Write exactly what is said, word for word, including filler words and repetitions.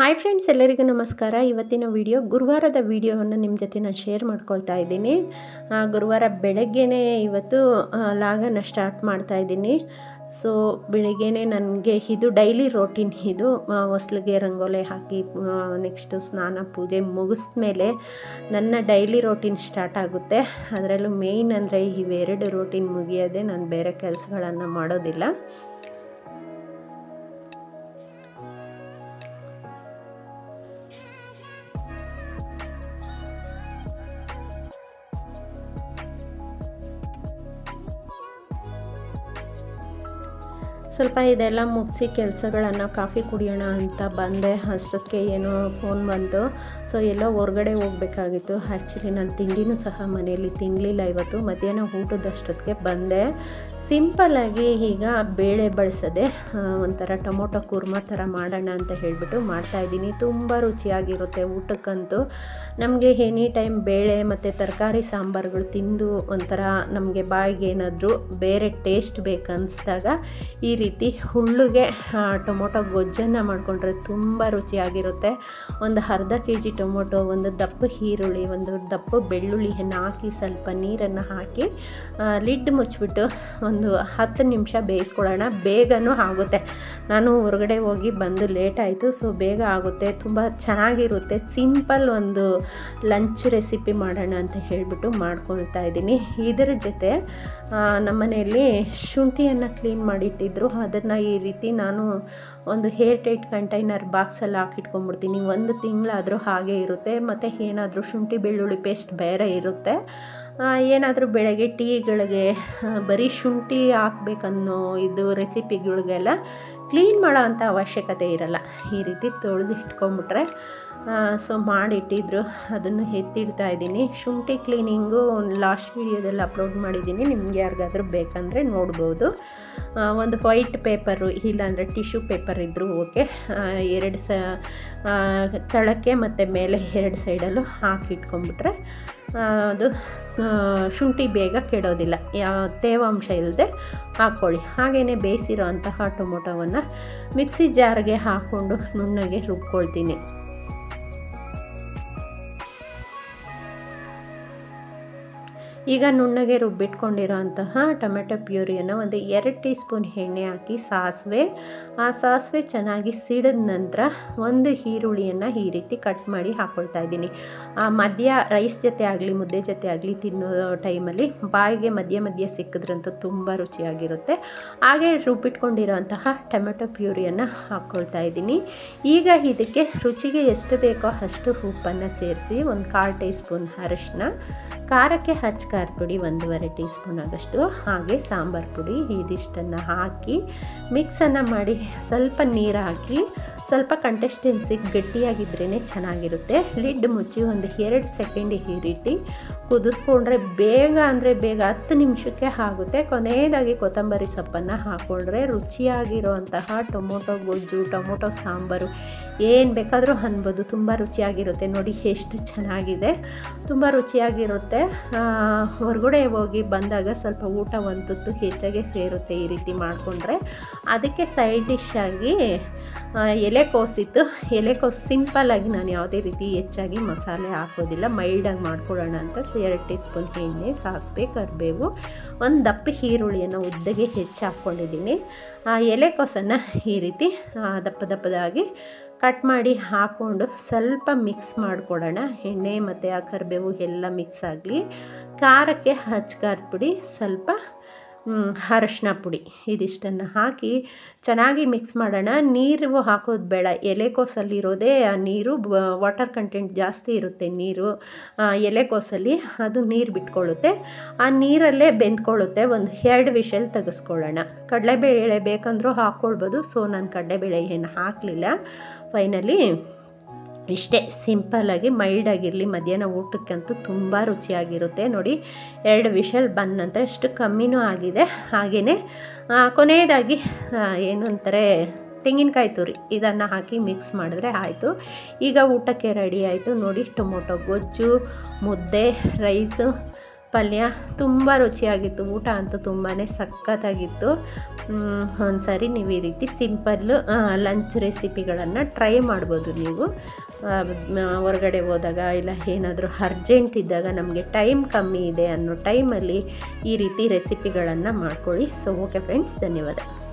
Hi friends, ಎಲ್ಲರಿಗೂ ನಮಸ್ಕಾರ. ಇವತ್ತಿನ ವಿಡಿಯೋ ಗುರುವಾರದ ವಿಡಿಯೋವನ್ನು ನಿಮ್ಮ ಜೊತೆ ನಾನು ಶೇರ್ ಮಾಡ್ಕೊಳ್ತಾ ಇದ್ದೀನಿ. ಗುರುವಾರ ಬೆಳಗ್ಗೆನೇ ಇವತ್ತು ಲಾಗನ್ನು ಸ್ಟಾರ್ಟ್ ಮಾಡ್ತಾ ಇದ್ದೀನಿ. ಸೊ ಬೆಳಗ್ಗೆನೇ ನನಗೆ ಇದು ಡೈಲಿ ರೋಟೀನ್. ಇದು ಹೊಸ್ಲಿಗೆ ರಂಗೋಲಿ ಹಾಕಿ ನೆಕ್ಸ್ಟು ಸ್ನಾನ ಪೂಜೆ ಮುಗಿದ ಮೇಲೆ ನನ್ನ ಡೈಲಿ ರೋಟೀನ್ ಸ್ಟಾರ್ಟ್ ಆಗುತ್ತೆ. ಅದರಲ್ಲೂ ಮೇಯ್ನ್ ಅಂದರೆ ಇವೆರಡು ರೋಟೀನ್ ಮುಗಿಯೋದೆ, ನಾನು ಬೇರೆ ಕೆಲಸಗಳನ್ನು ಮಾಡೋದಿಲ್ಲ. ಸ್ವಲ್ಪ ಇದೆಲ್ಲ ಮುಗಿಸಿ ಕೆಲಸಗಳನ್ನು ಕಾಫಿ ಕುಡಿಯೋಣ ಅಂತ ಬಂದೆ. ಅಷ್ಟೊತ್ತಿಗೆ ಏನೋ ಫೋನ್ ಬಂತು. ಸೊ ಎಲ್ಲೋ ಹೊರಗಡೆ ಹೋಗಬೇಕಾಗಿತ್ತು. ಆ್ಯಕ್ಚುಲಿ ನಾನು ತಿಂಡಿನೂ ಸಹ ಮನೆಯಲ್ಲಿ ತಿನ್ನಲಿಲ್ಲ ಇವತ್ತು. ಮಧ್ಯಾಹ್ನ ಊಟದಷ್ಟೊತ್ತಿಗೆ ಬಂದೆ. ಸಿಂಪಲ್ಲಾಗಿ ಈಗ ಬೇಳೆ ಬಳಸದೆ ಒಂಥರ ಟೊಮೊಟೊ ಕುರ್ಮ ಥರ ಮಾಡೋಣ ಅಂತ ಹೇಳಿಬಿಟ್ಟು ಮಾಡ್ತಾಯಿದ್ದೀನಿ. ತುಂಬ ರುಚಿಯಾಗಿರುತ್ತೆ ಊಟಕ್ಕಂತೂ. ನಮಗೆ ಎನಿ ಟೈಮ್ ಬೇಳೆ ಮತ್ತು ತರಕಾರಿ ಸಾಂಬಾರುಗಳು ತಿಂದು ಒಂಥರ ನಮಗೆ ಬಾಯಿಗೆ ಏನಾದರೂ ಬೇರೆ ಟೇಸ್ಟ್ ಬೇಕನ್ನಿಸ್ದಾಗ ಈ ರೀತಿ ಹುಳ್ಳಿಗೆ ಟೊಮೊಟೊ ಗೊಜ್ಜನ್ನು ಮಾಡಿಕೊಂಡ್ರೆ ತುಂಬ ರುಚಿಯಾಗಿರುತ್ತೆ. ಒಂದು ಅರ್ಧ ಕೆ ಜಿ ಟೊಮೊಟೊ, ಒಂದು ದಪ್ಪ ಈರುಳ್ಳಿ, ಒಂದು ದಪ್ಪ ಬೆಳ್ಳುಳ್ಳಿಯನ್ನು ಹಾಕಿ ಸ್ವಲ್ಪ ನೀರನ್ನು ಹಾಕಿ ಲಿಡ್ ಮುಚ್ಚಿಬಿಟ್ಟು ಒಂದು ಹತ್ತು ನಿಮಿಷ ಬೇಯಿಸ್ಕೊಳ್ಳೋಣ. ಬೇಗನೂ ಆಗುತ್ತೆ. ನಾನು ಹೊರಗಡೆ ಹೋಗಿ ಬಂದು ಲೇಟ್ ಆಯಿತು. ಸೊ ಬೇಗ ಆಗುತ್ತೆ, ತುಂಬ ಚೆನ್ನಾಗಿರುತ್ತೆ. ಸಿಂಪಲ್ ಒಂದು ಲಂಚ್ ರೆಸಿಪಿ ಮಾಡೋಣ ಅಂತ ಹೇಳಿಬಿಟ್ಟು ಮಾಡ್ಕೊಳ್ತಾ ಇದ್ದೀನಿ. ಇದರ ಜೊತೆ ನಮ್ಮ ಮನೆಯಲ್ಲಿ ಶುಂಠಿಯನ್ನು ಕ್ಲೀನ್ ಮಾಡಿಟ್ಟಿದ್ರು. ಅದನ್ನು ಈ ರೀತಿ ನಾನು ಒಂದು ಹೇರ್ ಟೈಟ್ ಕಂಟೈನರ್ ಬಾಕ್ಸಲ್ಲಿ ಹಾಕಿಟ್ಕೊಂಡ್ಬಿಡ್ತೀನಿ. ಒಂದು ತಿಂಗಳಾದರೂ ಹಾಗೆ ಇರುತ್ತೆ. ಮತ್ತು ಏನಾದರೂ ಶುಂಠಿ ಬೆಳ್ಳುಳ್ಳಿ ಪೇಸ್ಟ್ ಬೇರೆ ಇರುತ್ತೆ. ಏನಾದರೂ ಬೆಳಗ್ಗೆ ಟೀಗಳಿಗೆ ಬರೀ ಶುಂಠಿ ಹಾಕ್ಬೇಕನ್ನೋ ಇದು ರೆಸಿಪಿಗಳಿಗೆಲ್ಲ ಕ್ಲೀನ್ ಮಾಡೋ ಅಂಥ ಅವಶ್ಯಕತೆ ಇರಲ್ಲ. ಈ ರೀತಿ ತೊಳೆದು ಇಟ್ಕೊಂಬಿಟ್ರೆ ಸೊ ಮಾಡಿಟ್ಟಿದ್ರು. ಅದನ್ನು ಎತ್ತಿಡ್ತಾ ಇದ್ದೀನಿ. ಶುಂಠಿ ಕ್ಲೀನಿಂಗು ಲಾಸ್ಟ್ ವೀಡಿಯೋದಲ್ಲಿ ಅಪ್ಲೋಡ್ ಮಾಡಿದ್ದೀನಿ. ನಿಮ್ಗೆ ಯಾರಿಗಾದ್ರೂ ಬೇಕಂದರೆ ನೋಡ್ಬೋದು. ಒಂದು ವೈಟ್ ಪೇಪರು ಇಲ್ಲಾಂದರೆ ಟಿಶ್ಯೂ ಪೇಪರ್ ಇದ್ದರೂ ಓಕೆ. ಎರಡು ಸ ತಳಕ್ಕೆ ಮತ್ತು ಮೇಲೆ ಎರಡು ಸೈಡಲ್ಲೂ ಹಾಕಿಟ್ಕೊಂಡ್ಬಿಟ್ರೆ ಅದು ಶುಂಠಿ ಬೇಗ ಕೆಡೋದಿಲ್ಲ. ಯಾವ ತೇವಾಂಶ ಇಲ್ಲದೆ ಹಾಕ್ಕೊಳ್ಳಿ. ಹಾಗೆಯೇ ಬೇಯಿಸಿರೋ ಅಂತಹ ಟೊಮೊಟೊವನ್ನು ಮಿಕ್ಸಿ ಜಾರ್ಗೆ ಹಾಕ್ಕೊಂಡು ನುಣ್ಣಗೆ ರುಬ್ಕೊಳ್ತೀನಿ. ಈಗ ನುಣ್ಣಗೆ ರುಬ್ಬಿಟ್ಕೊಂಡಿರೋ ಅಂತಹ ಟೊಮೆಟೊ ಪ್ಯೂರಿಯನ್ನು ಒಂದು ಎರಡು ಟೀ ಸ್ಪೂನ್ ಎಣ್ಣೆ ಹಾಕಿ ಸಾಸಿವೆ ಆ ಸಾಸಿವೆ ಚೆನ್ನಾಗಿ ಸಿಡಿದ ನಂತರ ಒಂದು ಈರುಳ್ಳಿಯನ್ನು ಈ ರೀತಿ ಕಟ್ ಮಾಡಿ ಹಾಕ್ಕೊಳ್ತಾ ಇದ್ದೀನಿ. ಮಧ್ಯ ರೈಸ್ ಜೊತೆ ಆಗಲಿ ಮುದ್ದೆ ಜೊತೆ ಆಗಲಿ ತಿನ್ನೋ ಟೈಮಲ್ಲಿ ಬಾಯಿಗೆ ಮಧ್ಯ ಮಧ್ಯ ಸಿಕ್ಕಿದ್ರಂತೂ ತುಂಬ ರುಚಿಯಾಗಿರುತ್ತೆ. ಹಾಗೆ ರುಬ್ಬಿಟ್ಕೊಂಡಿರೋ ಅಂತಹ ಟೊಮೆಟೊ ಪ್ಯೂರಿಯನ್ನು ಹಾಕ್ಕೊಳ್ತಾ ಇದ್ದೀನಿ. ಈಗ ಇದಕ್ಕೆ ರುಚಿಗೆ ಎಷ್ಟು ಬೇಕೋ ಅಷ್ಟು ಉಪ್ಪನ್ನು ಸೇರಿಸಿ ಒಂದು ಕಾಲು ಟೀ ಸ್ಪೂನ್ ಅರಿಶಿನ, ಖಾರಕ್ಕೆ ಹಚ್ಚ ಖಾರದ ಪುಡಿ ಒಂದೂವರೆ ಟೀ ಸ್ಪೂನ್ ಆಗಷ್ಟು, ಹಾಗೆ ಸಾಂಬಾರು ಪುಡಿ ಇದಿಷ್ಟನ್ನು ಹಾಕಿ ಮಿಕ್ಸನ್ನು ಮಾಡಿ ಸ್ವಲ್ಪ ನೀರು ಹಾಕಿ ಸ್ವಲ್ಪ ಕಂಟೆಸ್ಟೆನ್ಸಿಗೆ ಗಟ್ಟಿಯಾಗಿದ್ರೇ ಚೆನ್ನಾಗಿರುತ್ತೆ. ಲಿಡ್ ಮುಚ್ಚಿ ಒಂದು ಎರಡು ಸೆಕೆಂಡ್ ಈ ರೀತಿ ಕುದಿಸ್ಕೊಂಡ್ರೆ ಬೇಗ ಅಂದರೆ ಬೇಗ ಹತ್ತು ನಿಮಿಷಕ್ಕೆ ಆಗುತ್ತೆ. ಕೊನೆಯದಾಗಿ ಕೊತ್ತಂಬರಿ ಸೊಪ್ಪನ್ನು ಹಾಕ್ಕೊಂಡ್ರೆ ರುಚಿಯಾಗಿರೋ ಅಂತಹ ಟೊಮೊಟೊ ಗೊಜ್ಜು, ಟೊಮೊಟೊ ಸಾಂಬಾರು ಏನು ಬೇಕಾದರೂ ಅನ್ಬೋದು. ತುಂಬ ರುಚಿಯಾಗಿರುತ್ತೆ. ನೋಡಿ ಎಷ್ಟು ಚೆನ್ನಾಗಿದೆ, ತುಂಬ ರುಚಿಯಾಗಿರುತ್ತೆ. ಹೊರಗಡೆ ಹೋಗಿ ಬಂದಾಗ ಸ್ವಲ್ಪ ಊಟ ಒಂದು ತುತ್ತು ಹೆಚ್ಚಾಗೆ ಸೇರುತ್ತೆ ಈ ರೀತಿ ಮಾಡಿಕೊಂಡ್ರೆ. ಅದಕ್ಕೆ ಸೈಡ್ ಡಿಶ್ ಆಗಿ ಎಲೆಕೋಸಿತ್ತು. ಎಲೆಕೋಸು ಸಿಂಪಲ್ಲಾಗಿ ನಾನು ಯಾವುದೇ ರೀತಿ ಹೆಚ್ಚಾಗಿ ಮಸಾಲೆ ಹಾಕೋದಿಲ್ಲ, ಮೈಲ್ಡಾಗಿ ಮಾಡ್ಕೊಳ್ಳೋಣ ಅಂತ ಎರಡು ಟೀ ಸ್ಪೂನ್ ಎಣ್ಣೆ, ಸಾಸಿವೆ, ಕರಿಬೇವು, ಒಂದು ದಪ್ಪ ಈರುಳ್ಳಿಯನ್ನು ಉದ್ದಗೆ ಹೆಚ್ಚು ಹಾಕ್ಕೊಂಡಿದ್ದೀನಿ. ಎಲೆಕೋಸನ್ನು ಈ ರೀತಿ ದಪ್ಪ ದಪ್ಪದಾಗಿ ಕಟ್ ಮಾಡಿ ಹಾಕ್ಕೊಂಡು ಸ್ವಲ್ಪ ಮಿಕ್ಸ್ ಮಾಡಿಕೊಡೋಣ. ಎಣ್ಣೆ ಮತ್ತು ಆ ಕರಿಬೇವು ಎಲ್ಲ ಮಿಕ್ಸ್ ಆಗಲಿ. ಖಾರಕ್ಕೆ ಹಚ್ಚ ಖಾರದ ಪುಡಿ, ಸ್ವಲ್ಪ ಅರಶಿನ ಪುಡಿ ಇದಿಷ್ಟನ್ನು ಹಾಕಿ ಚೆನ್ನಾಗಿ ಮಿಕ್ಸ್ ಮಾಡೋಣ. ನೀರು ಹಾಕೋದು ಬೇಡ. ಎಲೆಕೋಸಲ್ಲಿರೋದೇ ಆ ನೀರು ವಾಟರ್ ಕಂಟೆಂಟ್ ಜಾಸ್ತಿ ಇರುತ್ತೆ. ನೀರು ಎಲೆಕೋಸಲ್ಲಿ ಅದು ನೀರು ಬಿಟ್ಕೊಳ್ಳುತ್ತೆ. ಆ ನೀರಲ್ಲೇ ಬೆಂದ್ಕೊಳ್ಳುತ್ತೆ. ಒಂದು ಎರಡು ವಿಷಲ್ ತೆಗೆಸ್ಕೊಳ್ಳೋಣ. ಕಡಲೆಬೇಳೆ ಬೇಕಂದ್ರೂ ಹಾಕ್ಕೊಳ್ಬೋದು. ಸೊ ನಾನು ಕಡಲೆಬೇಳೆ ಏನು ಹಾಕಲಿಲ್ಲ. ಫೈನಲಿ ಇಷ್ಟೇ ಸಿಂಪಲ್ಲಾಗಿ ಮೈಲ್ಡಾಗಿರಲಿ. ಮಧ್ಯಾಹ್ನ ಊಟಕ್ಕಂತೂ ತುಂಬ ರುಚಿಯಾಗಿರುತ್ತೆ. ನೋಡಿ ಎರಡು ವಿಷಲ್ ಬಂದ ನಂತರ ಇಷ್ಟು ಕಮ್ಮಿನೂ ಆಗಿದೆ. ಹಾಗೆಯೇ ಕೊನೆಯದಾಗಿ ಏನು ಅಂತಾರೆ ತೆಂಗಿನಕಾಯಿ ತುರಿ ಇದನ್ನು ಹಾಕಿ ಮಿಕ್ಸ್ ಮಾಡಿದ್ರೆ ಆಯಿತು. ಈಗ ಊಟಕ್ಕೆ ರೆಡಿ ಆಯಿತು. ನೋಡಿ ಟೊಮೊಟೊ ಗೊಜ್ಜು, ಮುದ್ದೆ, ರೈಸು ಪಲ್ಯ ತುಂಬ ರುಚಿಯಾಗಿತ್ತು. ಊಟ ಅಂತೂ ತುಂಬಾ ಸಖತ್ತಾಗಿತ್ತು. ಒಂದು ಸಾರಿ ನೀವು ಈ ರೀತಿ ಸಿಂಪಲ್ಲು ಲಂಚ್ ರೆಸಿಪಿಗಳನ್ನು ಟ್ರೈ ಮಾಡ್ಬೋದು. ನೀವು ಹೊರಗಡೆ ಹೋದಾಗ ಇಲ್ಲ ಏನಾದರೂ ಅರ್ಜೆಂಟ್ ಇದ್ದಾಗ ನಮಗೆ ಟೈಮ್ ಕಮ್ಮಿ ಇದೆ ಅನ್ನೋ ಟೈಮಲ್ಲಿ ಈ ರೀತಿ ರೆಸಿಪಿಗಳನ್ನು ಮಾಡ್ಕೊಳ್ಳಿ. ಸೊ ಓಕೆ ಫ್ರೆಂಡ್ಸ್, ಧನ್ಯವಾದ.